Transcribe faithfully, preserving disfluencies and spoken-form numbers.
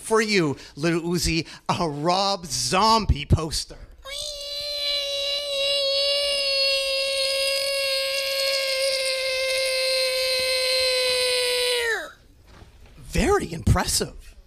for you, Little Uzi, a Rob Zombie poster. Very impressive.